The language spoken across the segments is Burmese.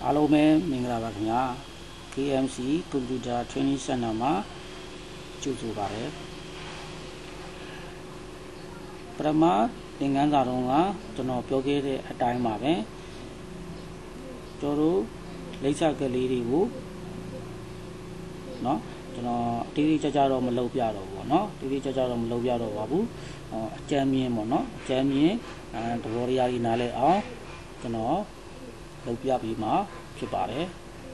အားလုံးပဲမင်္ဂလာပါခင်ဗျာ KMC Computer Training Center မှာကြိုဆိုပါတယ်ပထမသင်ခန်းစာတုန်းကကျွန်တော်ပြောခဲ့တဲ့အတိုင်းပါပဲကျွန်တော်လိပ်စာကလေးတွေကိုเนาะကျွန်တော်တိတိကျကျတော့မလုပ်ပြတော့ဘူးเนาะတိတိကျကျတော့မလုပ်ပြတော့ပါဘူးအကြမ်းမြင်ပေါ့เนาะအကြမ်းမြင်သဘောတရားကြီးနားလည်အောင်ကျွန်တော်လုပ်ပြပြီးမှဖြစ်ပါတယ်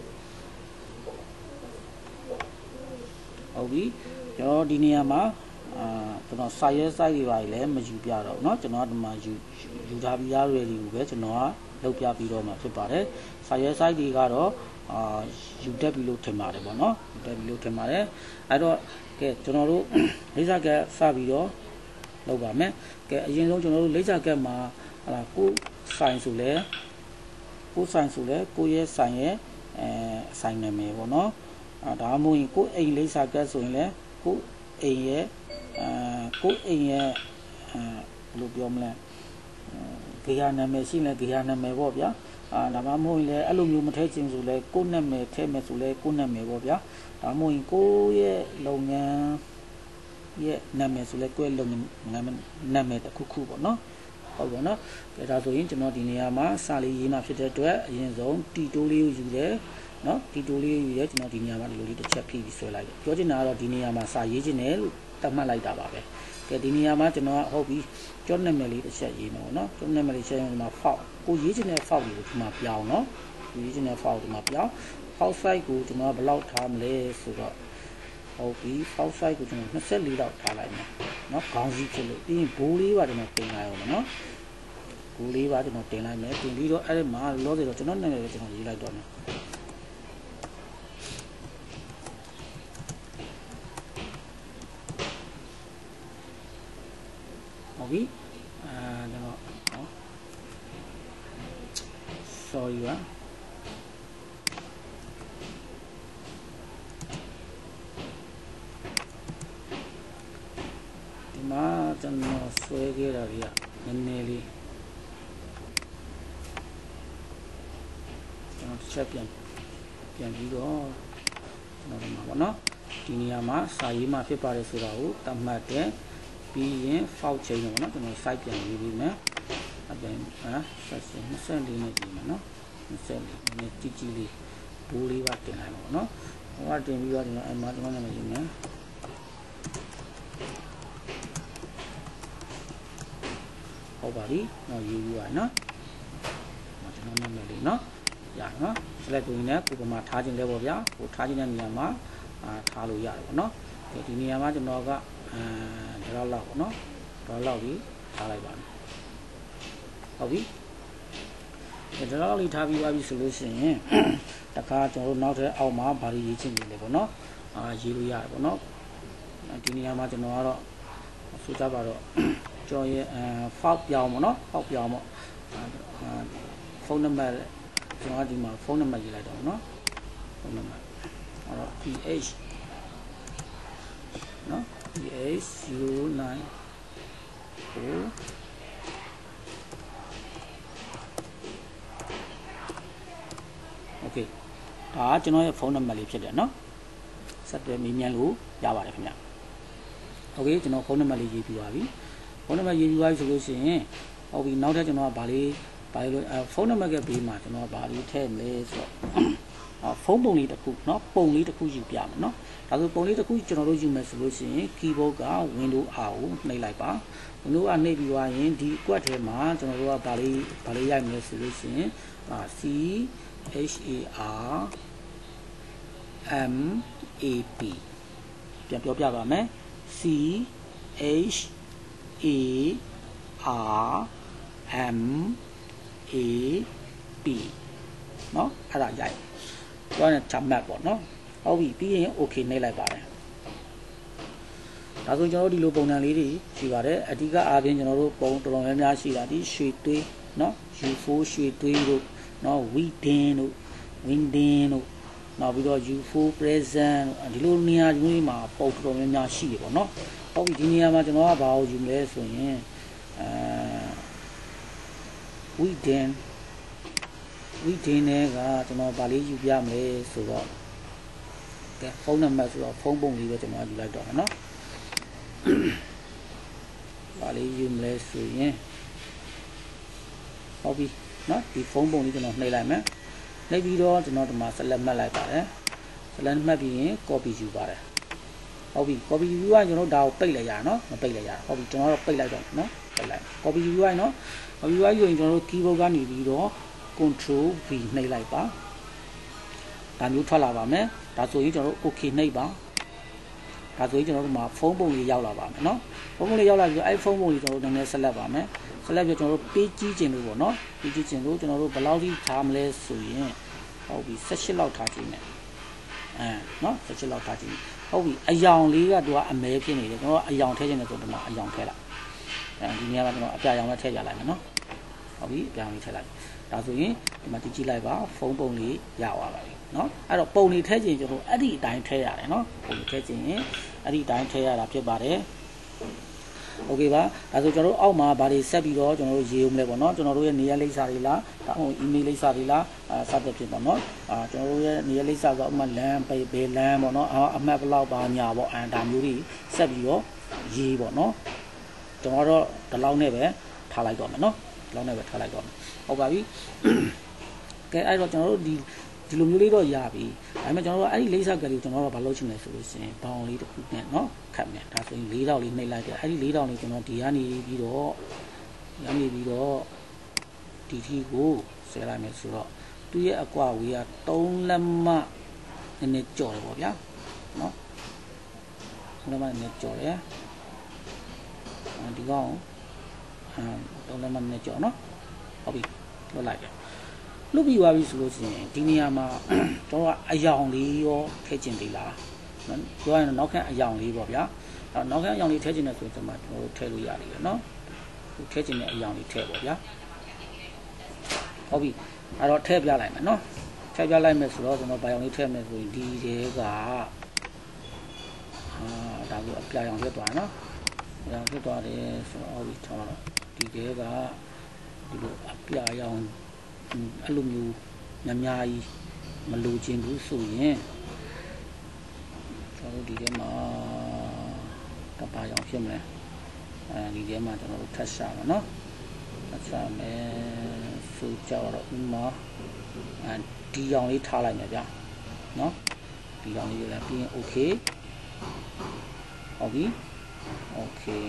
ဟုတ်ပြီကျွန်တော်ဒီနေရာမှာကျွန်တော်စာရဲ site တွေပါလည်းမယူပြတော့เนาะကျွန်တော်ဒီမှာယူထားပြီးရရည်တွေကိုပဲကျွန်တော်ကလုပ်ပြပြီးတော့မှဖြစ်ပါတယ်စာရဲ site တွေကတော့ယူတက်ပြီလို့ထင်ပါတယ်ပေါ့เนาะယူတက်ပြီလို့ထင်ပါတယ်အဲ့တော့ကဲကျွန်တော်တို့လိပ်စာကစပြီးတော့လုပ်ပါမယ်ကဲအရင်ဆုံးကျွန်တော်တို့လိပ်စာကမှာဟာလာကိုဆိုင်ဆိုလဲကိုဆိုင်ဆိုလဲကိုရဲ့ဆိုင်ရဲ့ဆိုင်နာမည်ပေါ့เนาะဒါမှမဟုတ်ရင်ကိုအိမ်လိပ်စာကဆိုရင်လဲကိုအိမ်ရဲ့ကိုအိမ်ရဲ့ဘယ်လိုပြောမလဲဂေယနာမည်ရှိလဲဂေယနာမည်ပေါ့ဗျာဒါမှမဟုတ်ရင်လည်းအဲ့လိုမျိုးမထည့်ခြင်းဆိုလဲကိုနာမည်ထည့်မယ်ဆိုလဲကိုနာမည်ပေါ့ဗျာဒါမှမဟုတ်ရင်ကိုရဲ့လုပ်ငန်းရဲ့နာမည်ဆိုလဲကိုရဲ့လုပ်ငန်းနာမည်တစ်ခုခုပေါ့နော်ဟုတ်ပါနော်ဒါဆိုရင်ကျွန်တော်ဒီနေရာမှာစာလေးရေးမှဖြစ်တဲ့အတွက်အရင်ဆုံးတီတိုးလေးကိုယူတယ်နော်တီတိုးလေးယူရဲကျွန်တော်ဒီနေရာမှာဒီလိုလေးတစ်ချက်ဖြည့်ပြီးဆွဲလိုက်တယ်ပြောချင်တာကတော့ဒီနေရာမှာစာရေးခြင်းတယ်လို့သတ်မှတ်လိုက်တာပါပဲကဲဒီနေရာမှာကျွန်တော်ဟုတ်ပြီကျောင်းနာမည်လေးတစ်ချက်ရေးမယ်ပေါ့နော်ကျောင်းနာမည်လေးချက်ရင်ဒီမှာ font ကိုရေးခြင်းတဲ့ font ကိုဒီမှာပြောင်းနော်ရေးခြင်းတဲ့ font ဒီမှာပြောင်း font size ကိုကျွန်တော်ဘယ်လောက်ထားမလဲဆိုတော့ဟုတ်ပြီ font size ကိုကျွန်တော်24လောက်ထားလိုက်မယ်နော်ခေါင်းစည်းဖြစ်လို့ပြီးရင်ဘိုးလေးပါကျွန်တော်တင်လိုက်အောင်နော်ဘိုးလေးပါကျွန်တော်တင်လိုက်မယ်တင်ပြီးတော့အဲ့ဒီမှာလောဆယ်တော့ကျွန်တော်နာမည်ကိုကျွန်တော်ရေးလိုက်တော့မယ်ဟုတ်ပြီကျွန်တော်နော် sorry ပါဒီမှာကျွန်တော်ဆွဲခဲ့တာကြီးကနည်းနည်းလေးကျွန်တော်တစ်ချက်ပြန်ပြီးတော့ကျွန်တော်ဒီမှာပေါ့နော်ဒီနေရာမှာစာရေးမှဖြစ်ပါတယ်ဆိုတာကိုသတ်မှတ်တယ်ပြီးရင် font change ပေါ့နော်ကျွန်တော် site ပြန်ရေးပြီးမယ်အပြင်ဆက်စ24နဲ့ဒီမှာနော်24နဲ့ကြီးကြီးလေးဘိုးလေးပါတင်လိုက်ပါပေါ့နော်ဟိုကတင်ပြီးတော့ကျွန်တော်အမှကျွန်တော်နာမည်ရေးမယ်ဟုတ်ပါပြီနော်ရေးပြီးပါနော်ကျွန်တော်နာမည်လေးနော်ရနော် select ကိုရင်လည်းကိုယ်ကမှထားခြင်းလဲပေါ့ဗျာဟိုထားခြင်းတဲ့နေရာမှာထားလို့ရတယ်ပေါ့နော်ဒီနေရာမှာကျွန်တော်ကဒါလောက်ပေါ့နော်ဒါလောက်ပြီးထားလိုက်ပါမယ်ဟုတ်ပြီဒါလောက်လေးထားပြီးပါပြီဆိုလို့ရှိရင်တခါကျွန်တော်တို့နောက်ထပ်အောက်မှာဘာလို့ရေးချင်နေလဲပေါ့နော်ရေးလို့ရတယ်ပေါ့နော်ဒီနေရာမှာကျွန်တော်ကတော့ဆိုကြပါတော့ကျော်ရဲ့font ပြောင်းပေါ့နော်font ပြောင်းပေါ့ဖုန်းနံပါတ်ကျွန်တော်ဒီမှာဖုန်းနံပါတ်ရေးလိုက်တော့နော်ဖုန်းနံပါတ်အဲ့တော့ ph နော် ph09 โอเคဒါကျွန်တော်ရဲ့ဖုန်းနံပါတ်လေးဖြစ်တယ်နော်ဆက်သွယ်မေးမြန်းလို့ရပါတယ်ခင်ဗျโอเคကျွန်တော်ဖုန်းနံပါတ်လေးရေးပြီးပါပြီဖုန်းနံပါတ်ရေးပြီးပါပြီဆိုလို့ရှိရင်ဟုတ်ပြီနောက်ထပ်ကျွန်တော်ကဗာလေးလို့ဖုန်းနံပါတ်ကဘေးမှာကျွန်တော်ကဗာလေးထည့်မလဲဆိုတော့ဖုန်းပုံလေးတစ်ခုเนาะပုံလေးတစ်ခုယူပြမယ်เนาะဒါဆိုပုံလေးတစ်ခုကျွန်တော်တို့ယူမယ်ဆိုလို့ရှိရင် keyboard က window R ကိုနှိပ်လိုက်ပါ window R နှိပ်ပြီးသွားရင်ဒီကွက်ထဲမှာကျွန်တော်တို့ကဗာလေးရိုက်မယ်ဆိုလို့ရှိရင်C H A R M A P ပြန်ပြောပြပါမယ် C H A R M A P เนาะအဲ့ဒါရိုက်တော့နဲ့ map ပေါ့เนาะဟုတ်ပြီပြီးရင် okay နှိပ်လိုက်ပါတယ်ဒါဆိုကျွန်တော်တို့ဒီလိုပုံစံလေးတွေရှိပါတယ်အဓိကအားဖြင့်ကျွန်တော်တို့ပုံတော်တော်များများရှိတာဒီရွှေသွေးเนาะ U4 ရွှေသွေးတို့เนาะ Windin တို့ Windin တို့နောက်ပြီးတော့ U4 present ဒီလိုနေရာမျိုးတွေမှာပုံတော်တော်များများရှိတယ်ပေါ့เนาะဟုတ်ပြီဒီနေရာမှာကျွန်တော်ကဘာကိုယူမလဲဆိုရင်Windin reading ကကျွန်တော်ဗာလေးယူပြမလဲဆိုတော့ကဲဖုန်းနံပါတ်ဆိုတော့ဖုန်းပုံလေးပဲကျွန်တော်ယူလိုက်တော့မယ်နော်ဗာလေးယူမလဲဆိုရင်ဟုတ်ပြီနော်ဒီဖုန်းပုံလေးကျွန်တော်နှိပ်လိုက်မယ်နှိပ်ပြီးတော့ကျွန်တော်ဒီမှာ select မှတ်လိုက်ပါတယ် select မှတ်ပြီးရင် copy ယူပါတယ်ဟုတ်ပြီ copy ယူရကျွန်တော်ဒါကိုပိတ်လိုက်ရနော်မပိတ်လိုက်ရဟုတ်ပြီကျွန်တော်တော့ပိတ်လိုက်တော့နော်ပိတ်လိုက် copy ယူရနော် copy ယူရရင်ကျွန်တော်တို့ keyboard ကနေပြီးတော့ control V နှိပ်လိုက်ပါဒါမျိုးထွက်လာပါမယ်ဒါဆိုရင်ကျွန်တော်တို့ okay နှိပ်ပါဒါဆိုရင်ကျွန်တော်တို့မှာဖုန်းပုံလေးရောက်လာပါမယ်နော်ဖုန်းပုံလေးရောက်လာပြီးအဲ့ဖုန်းပုံလေးကျွန်တော်တို့နည်းနည်း select ပါမယ် select ပြီးကျွန်တော်တို့ page ကြီးခြင်းလို့ပေါ့နော် page ကြီးခြင်းလို့ကျွန်တော်တို့ဘယ်လောက်ထိထားမလဲဆိုရင်ဟုတ်ပြီ18လောက်ထားခြင်းနဲ့နော်18လောက်ထားခြင်းဟုတ်ပြီအယောင်လေးကသူကအမဲဖြစ်နေတယ်ကျွန်တော်အယောင်ထည့်ခြင်းနဲ့ဆိုတော့ဒီမှာအယောင်ထည့်လိုက်ဒီနေရာကကျွန်တော်အပြာရောင်နဲ့ထည့်ကြလိုက်မယ်နော်ဟုတ်ပြီအပြာရောင်လေးထည့်လိုက်ဒါဆိုရင်ဒီမှာကြည့်လိုက်ပါဖုန်းပုံလေးရသွားပါပြီနော်အဲ့တော့ပုံလေးထည့်ခြင်းကျွန်တော်အဲ့ဒီအတိုင်းထည့်ရတယ်နော်ပုံလေးထည့်ခြင်းအဲ့ဒီအတိုင်းထည့်ရတာဖြစ်ပါတယ်โอเคပါဒါဆိုကျွန်တော်တို့အောက်မှာဗာတွေဆက်ပြီးတော့ကျွန်တော်တို့ရေးဦးမလဲပေါ့နော်ကျွန်တော်တို့ရဲ့နေရာလိပ်စာတွေလားဒါမှမဟုတ် email လိပ်စာတွေလားစသဖြင့်ပေါ့နော်ကျွန်တော်တို့ရဲ့နေရာလိပ်စာဆိုဥပမာလမ်းဘေးလမ်းပေါ့နော်အမှတ်ဘလောက်ပါညာပေါ့ဒါမျိုးတွေဆက်ပြီးတော့ရေးပေါ့နော်ကျွန်တော်တို့ဒီလောက်နဲ့ပဲထားလိုက်တော့မယ်နော်ဒီလောက်နဲ့ပဲထားလိုက်တော့မယ်ဟုတ်ပါပြီကဲအဲ့တော့ကျွန်တော်တို့ဒီလိုမျိုးလေးတော့ရပြီဒါပေမဲ့ကျွန်တော်တို့အဲ့ဒီလိပ်စာကလေးကိုကျွန်တော်တို့ဘာလုပ်ချင်လဲဆိုလို့ရှိရင်ဘောင်လေးတစ်ခုနဲ့เนาะခတ်မယ်ဒါဆိုရင်၄တောက်လေးနှိပ်လိုက်တယ်အဲ့ဒီ၄တောက်လေးကျွန်တော်ဒီကနေပြီးတော့ဒီထီကိုဆဲလိုက်မယ်ဆိုတော့သူ့ရဲ့အကွာဝေးက3လက်မနည်းနည်းကြော်တယ်ပေါ့ဗျာเนาะ3လက်မနည်းနည်းကြော်တယ်ဒီကောင်3လက်မနည်းနည်းကြော်เนาะဟုတ်ပြီလွတ်လိုက်တယ်လုပြီးသွားပြီဆိုလို့ရှိရင်ဒီနေရာမှာကျွန်တော်ကအယောင်လေးရောထည့်ကျင်သေးလားပြောရရင်နောက်ခန့်အယောင်လေးပေါ့ဗျာအဲ့နောက်ခန့်အယောင်လေးထည့်ကျင်တယ်ဆိုရင်ကျွန်တော်တို့ထည့်လို့ရတယ်เนาะထည့်ကျင်တဲ့အယောင်လေးထည့်ပေါ့ဗျာဟုတ်ပြီအဲ့တော့ထည့်ပြလိုက်မယ်เนาะထည့်ပြလိုက်မယ်ဆိုတော့ကျွန်တော်ဗာယောင်လေးထည့်မယ်ဆိုရင်ဒီတဲကဒါကိုအပြာရောင်ဖြစ်သွားเนาะအရောင်ဖြစ်သွားတယ်ဆိုတော့ဟုတ်ပြီထားတော့ဒီတဲကဒီလိုအပြာရောင်အဲ့လိုမျိုးများကြီးမလိုချင်ဘူးဆိုရင်ကျွန်တော်တို့ဒီထဲမှာတပါရောင်ဖြစ်မလဲဒီထဲမှာကျွန်တော်တို့ထပ်ရှာပါเนาะထပ်ရှာမယ်ဆိုကြတော့ဥမာဒီရောင်လေးထားလိုက်မယ်ဗျာเนาะဒီရောင်လေးလည်းပြီးရင် okay ဟုတ်ပြီ okay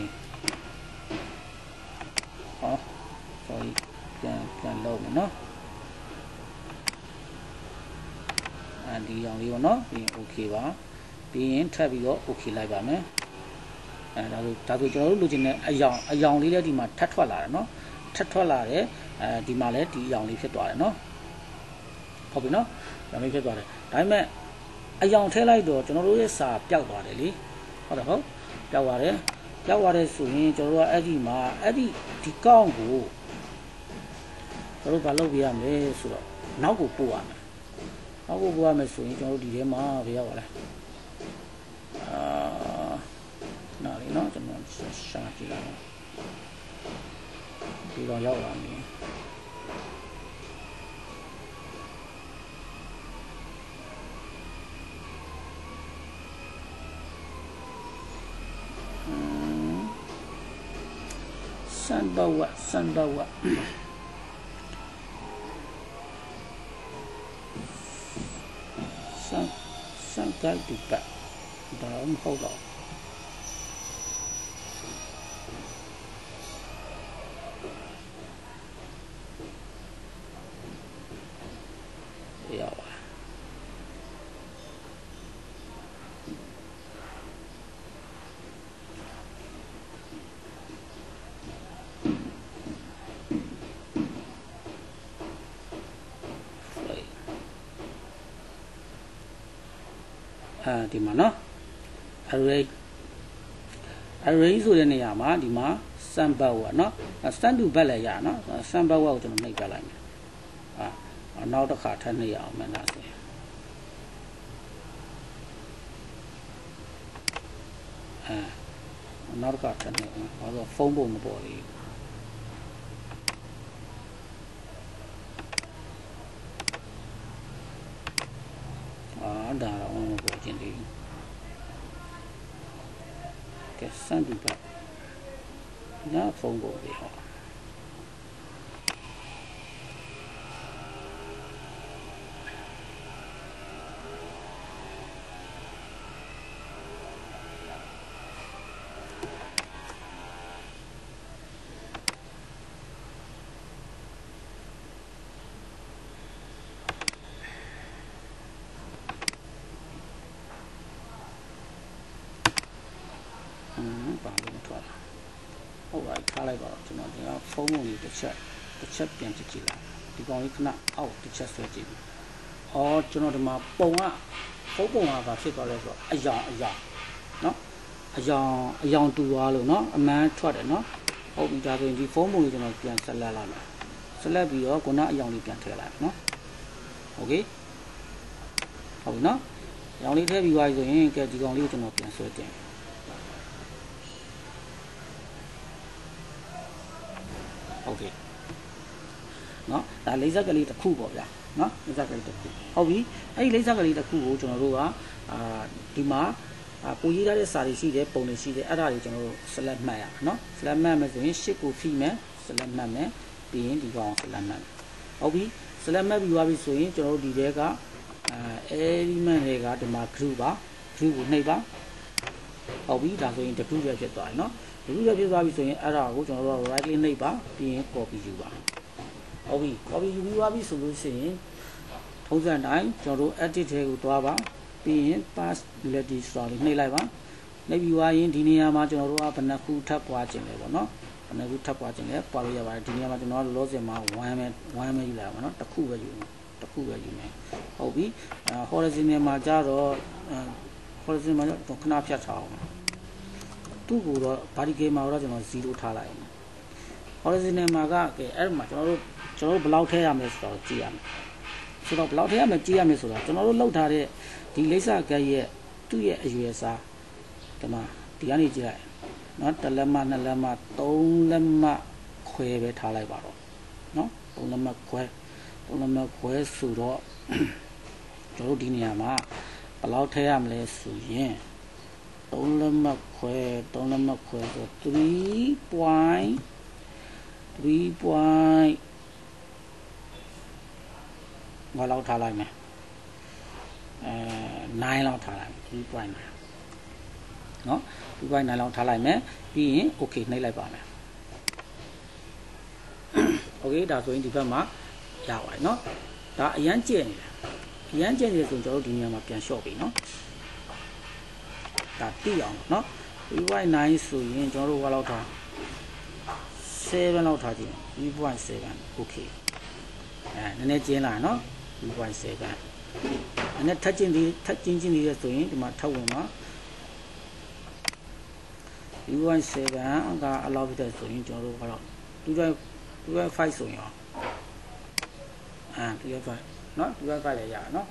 ဟော sorry ပြန်လုပ်မယ်เนาะဒီရောင်လေးပေါ့နော်ပြီးရင် okay ပါပြီးရင်ထပ်ပြီးတော့ okay လိုက်ပါမယ်ဒါဆိုကျွန်တော်တို့လိုချင်တဲ့အယောင်လေးလည်းဒီမှာထပ်ထွက်လာတယ်နော်ထပ်ထွက်လာတယ်ဒီမှာလည်းဒီအယောင်လေးဖြစ်သွားတယ်နော်ဟုတ်ပြီနော်ရောင်လေးဖြစ်သွားတယ်ဒါပေမဲ့အယောင်ထည့်လိုက်တော့ကျွန်တော်တို့ရဲ့စာပျောက်သွားတယ်လေဟုတ်တယ်ဟုတ်ပျောက်သွားတယ်ဆိုရင်ကျွန်တော်တို့ကအဲ့ဒီမှာအဲ့ဒီကောင်းကိုကျွန်တော်တို့ဘာလုပ်ပြရမလဲဆိုတော့နောက်ကိုပို့ရမယ်နောက်ကိုပို့ရမယ်ဆိုရင်ကျွန်တော်တို့ဒီထဲမှာဘယ်ရောက်ပါလဲနားလေးနော်ကျွန်တော်ရှာကြည့်လိုက်ဒီတော့ရောက်လာပြီစံဘဝစံကတ်တူပါဒါမှမဟုတ်တော့ရောက်ပါဒီမှာနော် array ဆိုတဲ့နေရာမှာဒီမှာ sample ပေါ့နော် stand to back လည်းရနော် sample ကိုကျွန်တော်နှိပ်ပြလိုက်မယ်နောက်တစ်ခါထပ်နှိပ်အောင်မယ်ဒါဆိုနောက်တစ်ခါထပ်နှိပ်အောင်ဘာလို့ဖုန်းပုံမပေါ်သေးဘူးဒါတော့ပေါ်ခြင်းလေးကဲစမ်းပြီးပါနားဖုန်းကိုလေဟောပါလို့ထွက်လာဟုတ်ပါထားလိုက်ပါတော့ကျွန်တော်ဒီကဖုန်းလေးတစ်ချက်ပြန်ကြည့်ကြည့်လိုက်ဒီကောင်လေးခဏအောက်တစ်ချက်ဆွဲကြည့်ပြီကျွန်တော်ဒီမှာပုံကဖုန်းပုံကဘာဖြစ်သွားလဲဆိုတော့အယောင်เนาะအယောင်တူသွားလို့เนาะအမှန်ထွက်တယ်เนาะဟုတ်ပြီဒါဆိုရင်ဒီဖုန်းပုံလေးကျွန်တော်ပြန်ဆက်လက်လိုက်မယ်ဆက်လက်ပြီးတော့ခုနအယောင်လေးပြန်ထည့်လိုက်เนาะโอเคဟုတ်ပြီเนาะအယောင်လေးထည့်ပြီးသွားပြီဆိုရင်ကဲဒီကောင်လေးကိုကျွန်တော်ပြန်ဆွဲတင်ဟုတ်ပြီเนาะဒါလိမ့်ဆက်ကလေးတစ်ခုပေါ့ဗျာเนาะလိမ့်ဆက်ကလေးတစ်ခုဟုတ်ပြီအဲ့ဒီလိမ့်ဆက်ကလေးတစ်ခုကိုကျွန်တော်တို့ကဒီမှာကိုရေးထားတဲ့စာတွေရှိတယ်ပုံတွေရှိတယ်အဲ့ဒါတွေကျွန်တော်တို့ select မှတ်ရအောင်เนาะ select မှတ်မယ်ဆိုရင် shift ကိုဖိမယ် select မှတ်မယ်ပြီးရင်ဒီကောင် select မှတ်ဟုတ်ပြီ select မှတ်ပြီးသွားပြီဆိုရင်ကျွန်တော်တို့ဒီထဲကelement တွေကဒီမှာ group ပါ group ကိုနှိပ်ပါဟုတ်ပြီဒါဆိုရင် group ပဲဖြစ်သွားပြီเนาะgroup ပဲဖြစ်သွားပြီဆိုရင်အဲ့ဒါကိုကျွန်တော်တို့ right click နှိပ်ပါပြီးရင် copy ယူပါဟုတ်ပြီ copy ယူပြီးသွားပြီဆိုလို့ရှိရင်ထုံးစံတိုင်းကျွန်တော်တို့ edit ထဲကိုသွားပါပြီးရင် pass utility ဆိုတာလေးနှိပ်လိုက်ပါနှိပ်ပြီးသွားရင်ဒီနေရာမှာကျွန်တော်တို့ကဘယ်နှခုထပ်ပွားခြင်းလဲပေါ့နော်ဘယ်နှခုထပ်ပွားခြင်းလဲပွားလို့ရပါတယ်ဒီနေရာမှာကျွန်တော်တို့လောဆယ်မှာ1ပဲယူလိုက်ပါနော်တစ်ခုပဲယူမယ်ဟုတ်ပြီhorizontal မှာကြတော့horizontal မှာတော့ခဏဖြတ်ထားအောင်သူ့ကိုတော့ vertical မှာတော့ကျွန်တော်0ထားလိုက်အောင် horizontal မှာကကဲအဲ့မှာကျွန်တော်တို့ဘယ်လောက်ထည့်ရမလဲဆိုတော့ကြည့်ရမယ်ဆိုတော့ဘယ်လောက်ထည့်ရမလဲကြည့်ရမယ်ဆိုတော့ကျွန်တော်တို့လောက်ထားတဲ့ဒီလိပ်စာကရဲ့သူ့ရဲ့အရွယ်စားဒီမှာဒီကနေကြည့်လိုက်နော်1လက်မ2လက်မ3လက်မခွဲပဲထားလိုက်ပါတော့နော်3လက်မခွဲဆိုတော့ကျွန်တော်တို့ဒီနေရာမှာဘယ်လောက်ထည့်ရမလဲဆိုရင်3လက်မခွဲဆို3 point ဘာလောက်ထားလိုက်မယ်9လောက်ထားလိုက် 3.9 เนาะ 2.9 လောက်ထားလိုက်မယ်ပြီးရင် okay နှိပ်လိုက်ပါမယ် okay ဒါဆိုရင်ဒီဘက်မှာရပါတယ်เนาะဒါအရန်ကျဲနေတယ်ဆိုရင်ကျွန်တော်တို့ဒီနေရာမှာပြန်လျှော့ပြီเนาะဒါတိအောင်เนาะ 3.9 ဆိုရင်ကျွန်တော်တို့ဘာလောက်ထား7လောက်ထားကြည့် 3.7 okay နည်းနည်းကျင်းလာเนาะ 3.7 အဲ့ထပ်ချင်းနေတဲ့ဆိုရင်ဒီမှာထပ်ဝင်ပါ 3.7 ကအလောက်ဖြစ်တဲ့ဆိုရင်ကျွန်တော်တို့ကတော့ 2.5 ဆိုရင်ရော2.5เนาะ 2.5 လည်းရတာเนาะ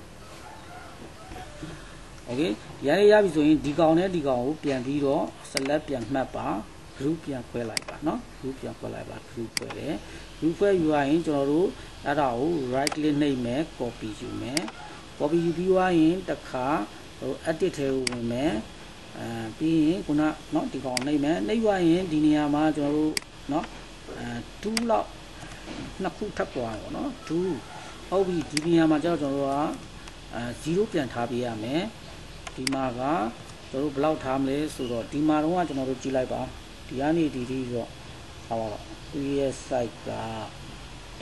โอเคရပြီဆိုရင်ဒီကောင်နဲ့ဒီကောင်ကိုပြန်ပြီးတော့ select ပြန်မှတ်ပါ group ပြန်ခွဲလိုက်ပါเนาะ group ပြန်ခွဲလိုက်ပါ group ခွဲတယ် group ခွဲယူရရင်ကျွန်တော်တို့အဲ့ဒါကို right click နှိပ်မယ် copy ယူမယ် copy ယူပြီးသွားရင်တစ်ခါဟို edit ထဲကိုဝင်မယ်ပြီးရင်ခုနเนาะဒီကောင်နှိပ်မယ်နှိပ်သွားရင်ဒီနေရာမှာကျွန်တော်တို့เนาะ2လောက်နှစ်ခုထပ်သွားပါเนาะ2ဟုတ်ပြီဒီနေရာမှာကျတော့ကျွန်တော်တို့က0ပြန်ထားပေးရမယ်ဒီမှာကကျွန်တော်တို့ဘယ်လောက်ထားမလဲဆိုတော့ဒီမှာတော့ကျွန်တော်တို့ကြည့်လိုက်ပါဒီကနေဒီတော့ထားပါတော့ဒီရဲ့ site ကတ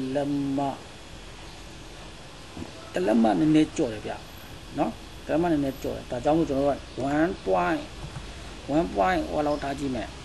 လက်မနည်းနည်းကြော်တယ်ဗျเนาะတလက်မနည်းနည်းကြော်တယ်ဒါကြောင့်မို့ကျွန်တော်တို့က1 point ဟိုလောက်ထားကြည့်မယ်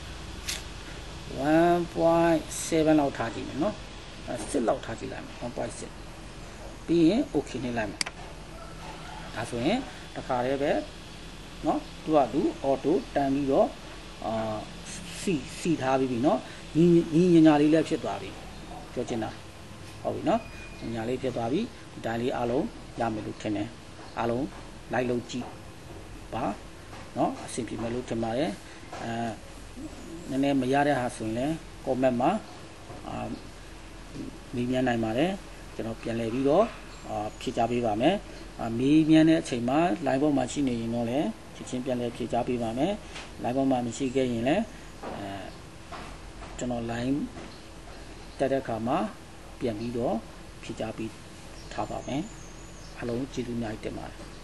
1.7 လောက်ထားကြည့်မယ်เนาะ6လောက်ထားကြည့်လိုက်မယ် 1.6 ပြီးရင် okay နှိပ်လိုက်မယ်ဒါဆိုရင်တစ်ခါတည်းပဲเนาะသူကသူ auto တန်ပြီးတော့စီထားပြီးပြီเนาะညီညာလေးလည်းဖြစ်သွားပြီပြောချင်တာဟုတ်ပြီเนาะညာလေးဖြစ်သွားပြီဒီတိုင်းလေးအားလုံးရမယ်လို့ထင်တယ်အားလုံးလိုက်လို့ကြည့်ပါเนาะအဆင်ပြေမယ်လို့ထင်ပါတယ်နည်းနည်းမရတဲ့ဟာဆိုရင်လည်း comment မှာမေးမြန်းနိုင်ပါတယ်ကျွန်တော်ပြန်လည်ပြီးတော့ဖြည့်ချပေးပါမယ်မေးမြန်းတဲ့အချိန်မှာ line ပေါ်မှာရှိနေရင်တော့လည်းချက်ချင်းပြန်လည်ဖြည့်ချပေးပါမယ် line ပေါ်မှာမရှိခဲ့ရင်လည်းကျွန်တော် line တက်တဲ့အခါမှာပြန်ပြီးတော့ဖြည့်ချပေးထားပါမယ်အားလုံးကျေးဇူးများတင်ပါတယ်